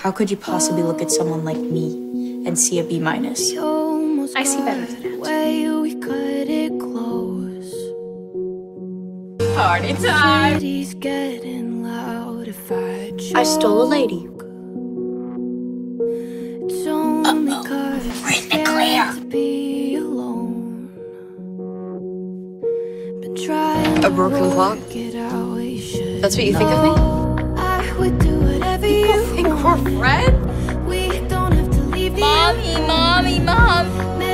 How could you possibly look at someone like me and see a B-? I see better than that. Party time! I stole a lady. Where's Claire? A broken clock? That's what you think of me? People think we're friends? Mommy, Mom!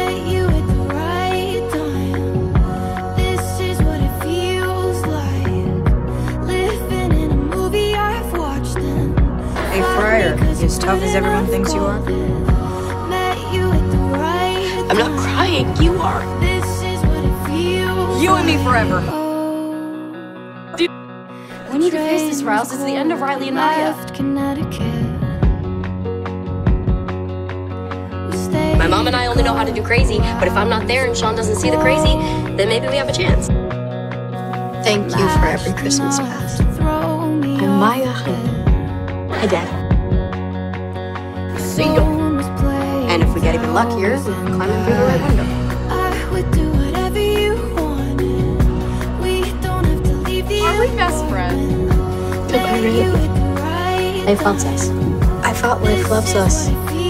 Hey, Friar, you as tough as everyone thinks you are? I'm not crying, you are. You and me forever. We need to face this, Riles. It's the end of Riley and Naya. My mom and I only know how to do crazy, but if I'm not there and Sean doesn't see the crazy, then maybe we have a chance. Thank you for every Christmas past. And Maya. Hi, Dad. See you. And if we get even luckier, we can climb in through the right window. Are we best friends? Life loves us. I thought life loves us.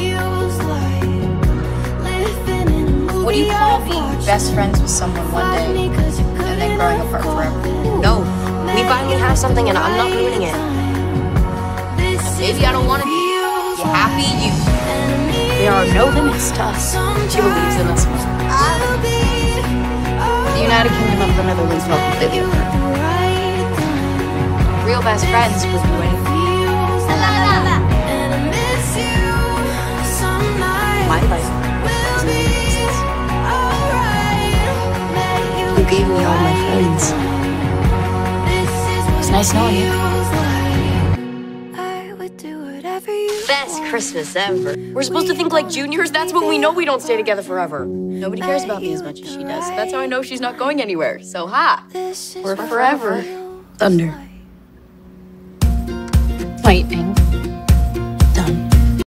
What do you call being best friends with someone one day and then growing apart forever? No, we finally have something and I'm not ruining it. Maybe I don't want to be. You happy? You. There are no limits to us. She believes in us. The United Kingdom of the Netherlands felt completely apart. Real best friends would do anything. My life is in pieces. You gave me all my friends. It's nice knowing you. Best Christmas ever. We're supposed to think like juniors? That's when we know we don't stay together forever. Nobody cares about me as much as she does. So that's how I know she's not going anywhere. So ha! We're forever. Thunder. Lightning.